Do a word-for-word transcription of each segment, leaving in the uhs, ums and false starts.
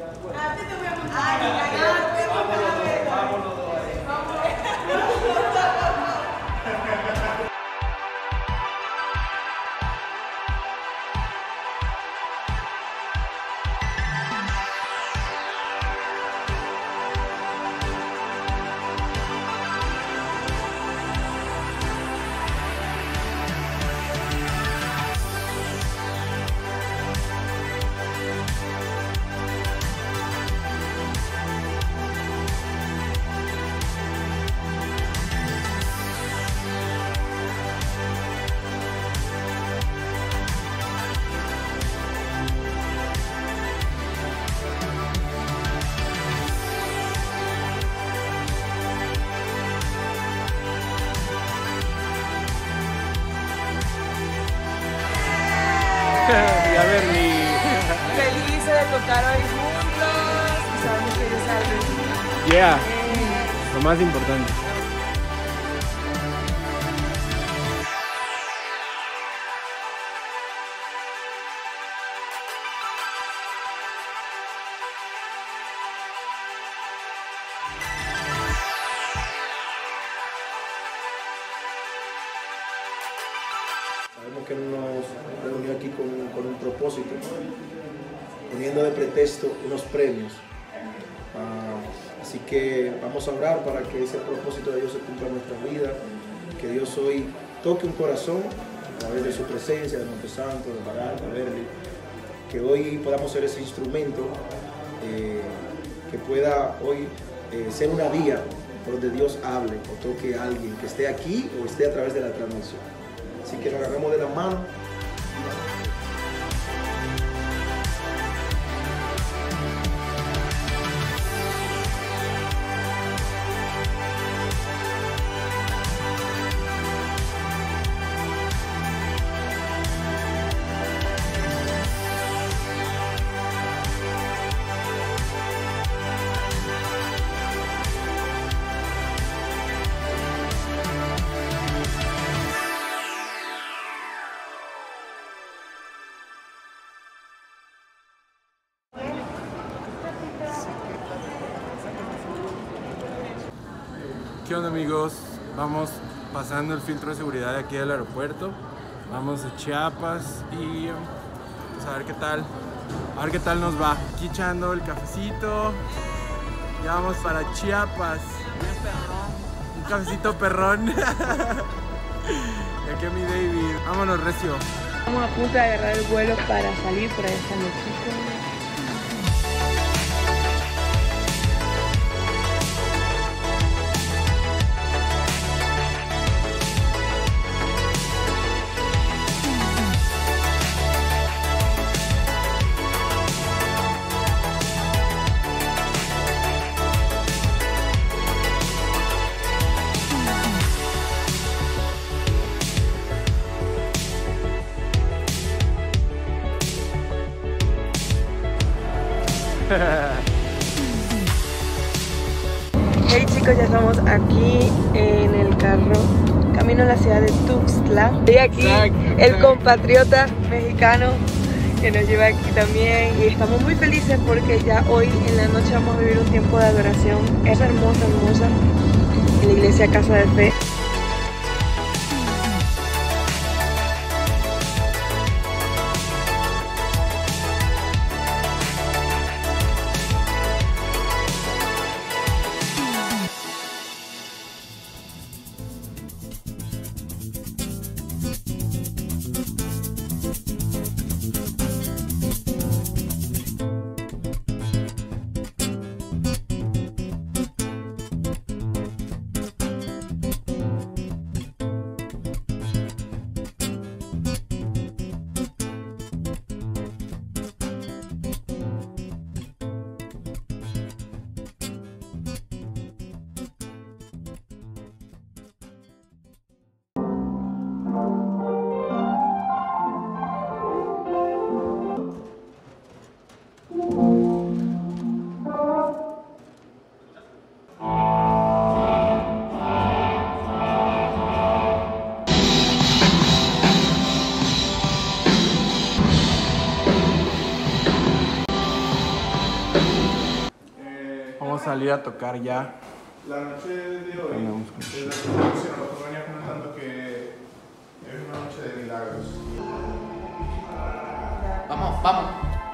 A ti te voy a montar. Ay, vámonos, vámonos. Y a Berly. Felices de tocar hoy juntos y sabemos que Dios sabe. Yeah, lo más importante. Sabemos que nos reunió aquí con, con un propósito, poniendo de pretexto unos premios. Uh, así que vamos a orar para que ese propósito de Dios se cumpla en nuestra vida, que Dios hoy toque un corazón a través de su presencia, de Monte Santo, de Baral, de Berly, que hoy podamos ser ese instrumento eh, que pueda hoy eh, ser una vía por donde Dios hable o toque a alguien que esté aquí o esté a través de la transmisión. Así que nos agarramos de la mano. ¿Qué onda, amigos? Vamos pasando el filtro de seguridad de aquí del aeropuerto. Vamos a Chiapas y vamos a ver qué tal. A ver qué tal nos va. Aquí echando el cafecito. Ya vamos para Chiapas. Un cafecito perrón. Y aquí mi David. Vámonos, recio. Estamos a punto de agarrar el vuelo para salir por esta noche. Hey chicos, ya estamos aquí en el carro, camino a la ciudad de Tuxtla. Y aquí el compatriota mexicano que nos lleva aquí también. Y estamos muy felices porque ya hoy en la noche vamos a vivir un tiempo de adoración. Es hermosa, hermosa, en la iglesia Casa de Fe. Vamos a salir a tocar ya. La noche de hoy, Andamos con desde la producción, lo venía comentando que es una noche de milagros. Vamos, vamos.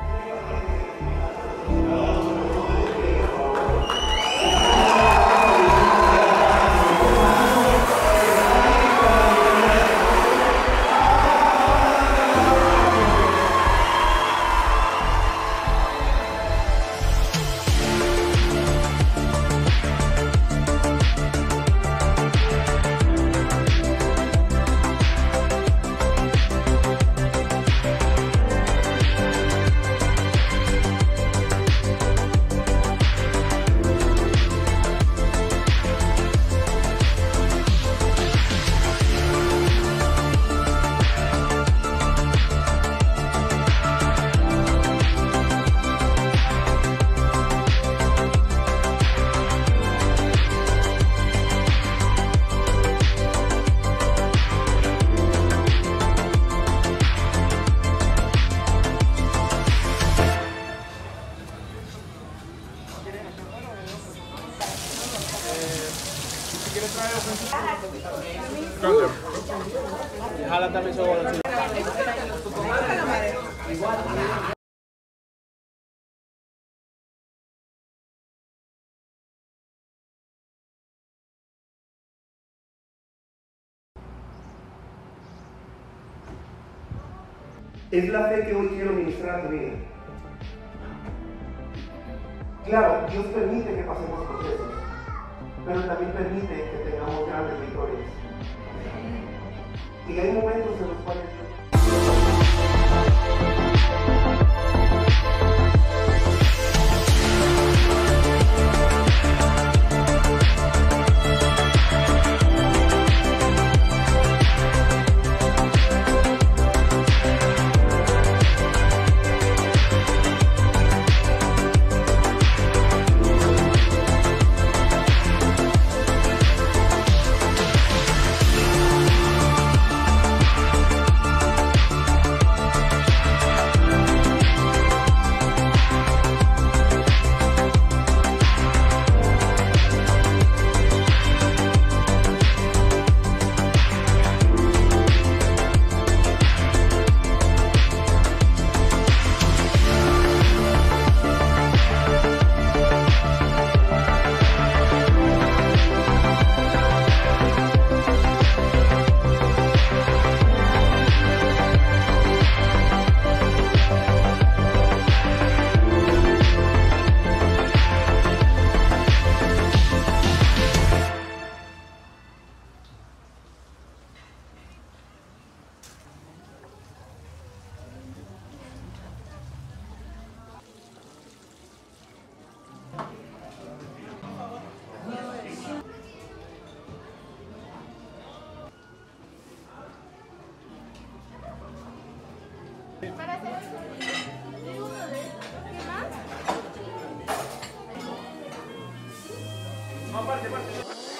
Jala también su bolsillo. Es la fe que hoy quiero ministrar a tu vida. Claro, Dios permite que pasemos procesos, pero también permite que tengamos grandes victorias. Y hay momentos en los cuales Para hacer de uno de estos, ¿qué más? No, parte, parte.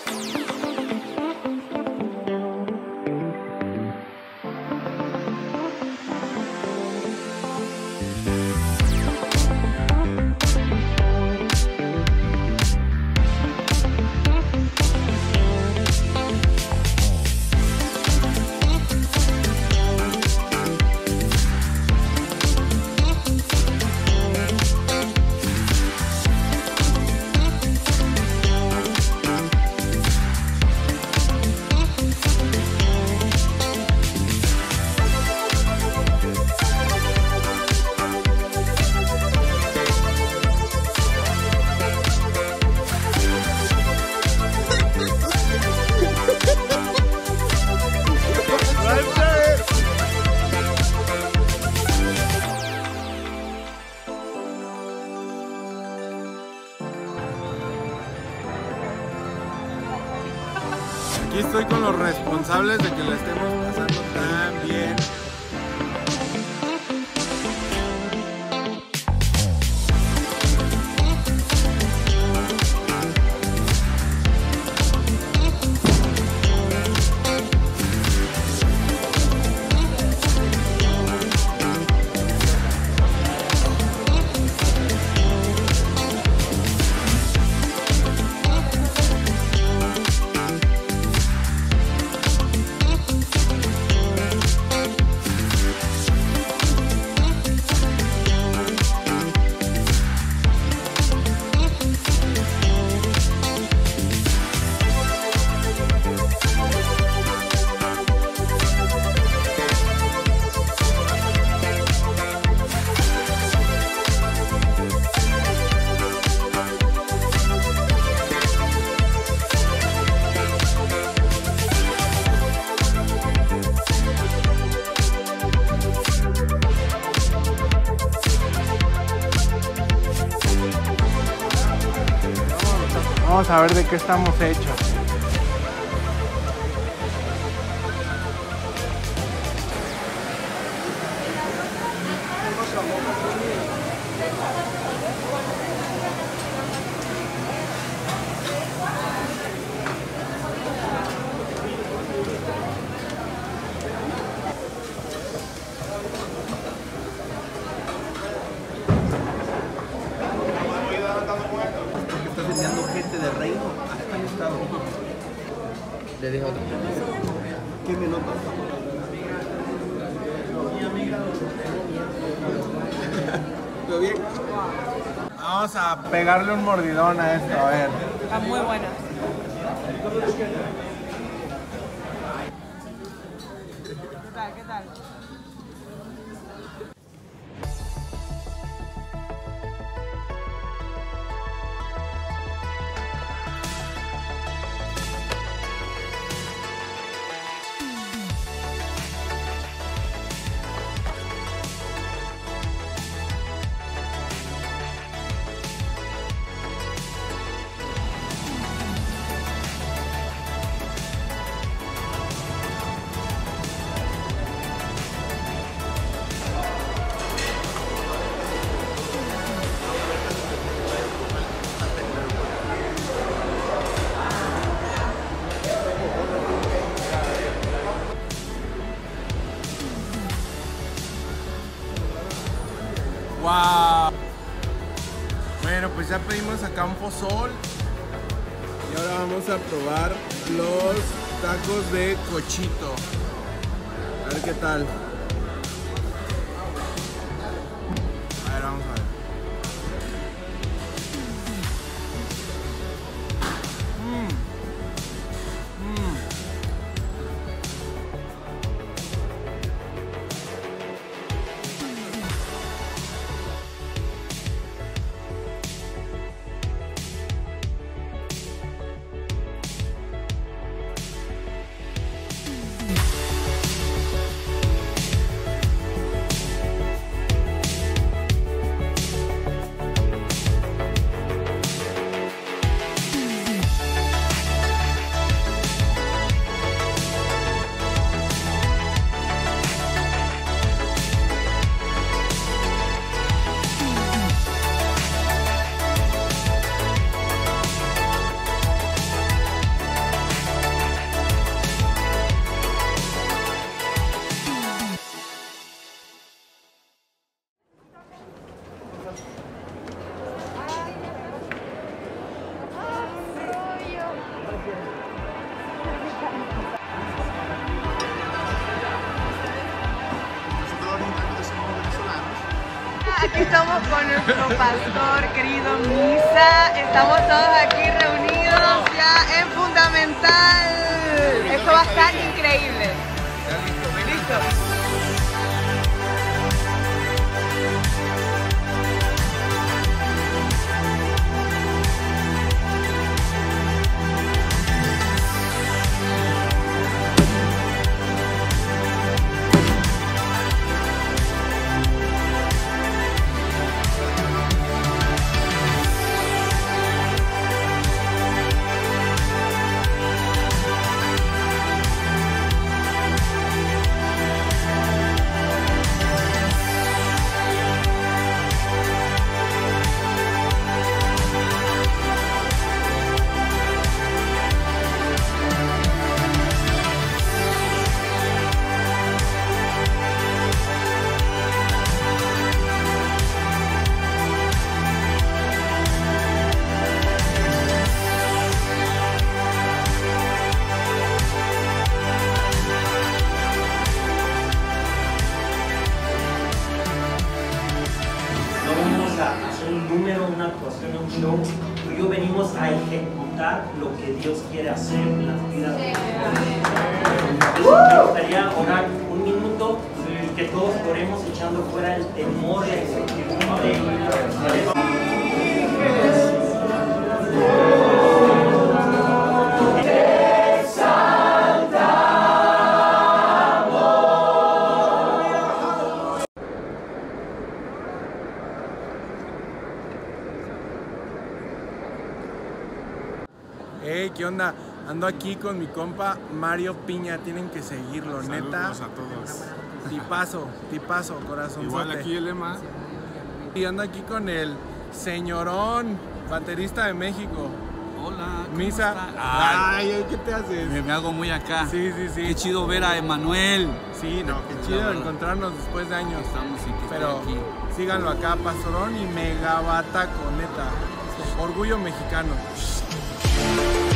Aquí estoy con los responsables de que la estemos pasando tan bien. Vamos a ver de qué estamos hechos. Porque estás enviando gente de reino a este estado. Le dejo otro. ¿Qué me notas? ¿Todo bien? Vamos a pegarle un mordidón a esto, a ver. Está muy buena. ¿Qué tal? ¿Qué tal? ¡Wow! Bueno, pues ya pedimos acá un pozol. Y ahora vamos a probar los tacos de cochito. A ver qué tal. A ver, vamos a ver. Mmm. Mmm. Aquí estamos con nuestro pastor querido Misa. Estamos todos aquí reunidos ya en Fundamental. Esto va a estar increíble. ¿Listo? Un número, una actuación, un show. Tú y yo venimos a ejecutar lo que Dios quiere hacer en las vidas de nosotros. Me gustaría orar un minuto y que todos oremos echando fuera el temor y la incertidumbre. Hey, ¿qué onda? Ando aquí con mi compa Mario Piña, tienen que seguirlo, Saludos neta. a todos. Tipazo, tipazo, corazón. Igual aquí el lema. Y ando aquí con el señorón, baterista de México. Hola, ¿cómo Misa. está? Ay, ay, ¿qué te haces? Me, me hago muy acá. Sí, sí, sí. Qué chido ver a Emanuel. Sí, no, qué chido encontrarnos después de años. Estamos y que esté Pero aquí. síganlo acá, Pastorón y Megabataco, neta. Orgullo mexicano.